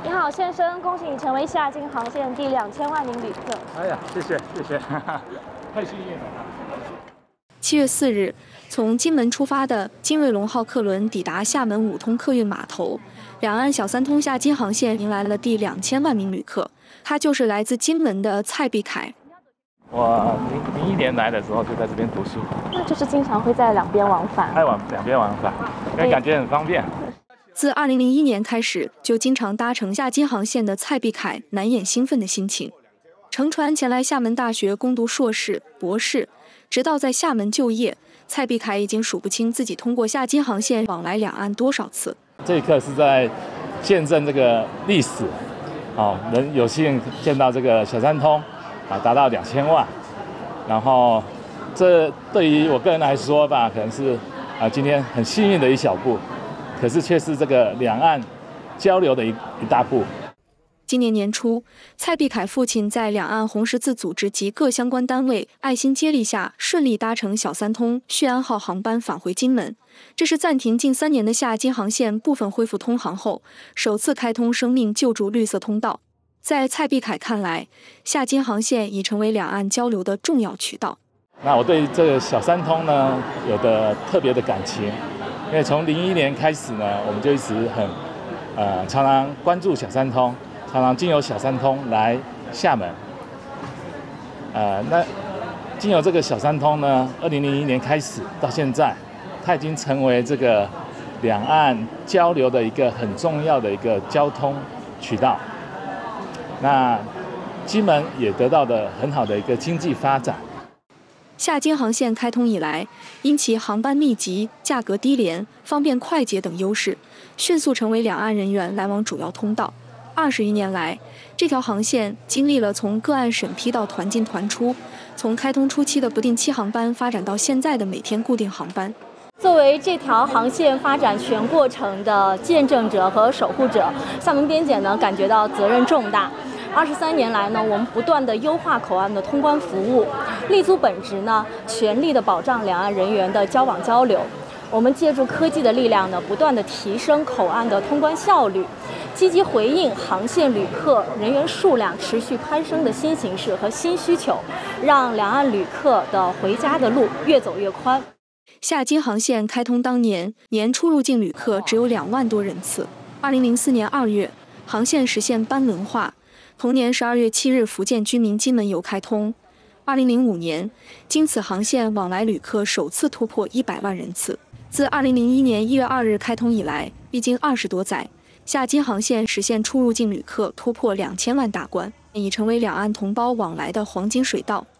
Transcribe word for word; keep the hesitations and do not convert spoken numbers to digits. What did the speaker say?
你好，先生，恭喜你成为下金航线第两千万名旅客。 哎呀，谢谢谢谢，太幸运了。 七月四日，从金门出发的金瑞龙号客轮抵达厦门五通客运码头，两岸小三通下金航线迎来了第两千万名旅客。他就是来自金门的蔡必凯。 我零零一年来的时候就在这边读书， 那就是经常会在两边往返。 爱往两边往返，因为感觉很方便。 自二零零一年开始，就经常搭乘下金航线的蔡必凯难掩兴奋的心情，乘船前来厦门大学攻读硕士、博士，直到在厦门就业，蔡必凯已经数不清自己通过下金航线往来两岸多少次。 这一刻是在见证这个历史，哦，能有幸见到这个小三通啊达到两千万，然后这对于我个人来说吧，可能是啊今天很幸运的一小步。可是却是这个两岸交流的一一大步。 今年年初，蔡必凯父亲在两岸红十字组织及各相关单位爱心接力下，顺利搭乘小三通旭安号航班返回金门。这是暂停近三年的下金航线部分恢复通航后，首次开通生命救助绿色通道。在蔡必凯看来，下金航线已成为两岸交流的重要渠道。 那我对这个小三通呢，有的特别的感情。因为从零一年开始呢，我们就一直很，呃，常常关注小三通，常常经由小三通来厦门。呃，那经由这个小三通呢，二零零一年开始到现在，它已经成为这个两岸交流的一个很重要的一个交通渠道。那金门也得到的很好的一个经济发展。 下金航线开通以来，因其航班密集、价格低廉、方便快捷等优势，迅速成为两岸人员来往主要通道。二十余年来，这条航线经历了从个案审批到团进团出，从开通初期的不定期航班发展到现在的每天固定航班。 作为这条航线发展全过程的见证者和守护者，厦门边检呢感觉到责任重大。二十三年来呢，我们不断的优化口岸的通关服务，立足本职呢，全力的保障两岸人员的交往交流。我们借助科技的力量呢，不断的提升口岸的通关效率，积极回应航线旅客人员数量持续攀升的新形势和新需求，让两岸旅客的回家的路越走越宽。 下金航线开通当年，年出入境旅客只有两万多人次。二零零四年二月，航线实现班轮化。同年十二月七日，福建居民金门游开通。二零零五年，经此航线往来旅客首次突破一百万人次。自二零零一年一月二日开通以来，历经二十多载，下金航线实现出入境旅客突破两千万大关，已成为两岸同胞往来的黄金水道。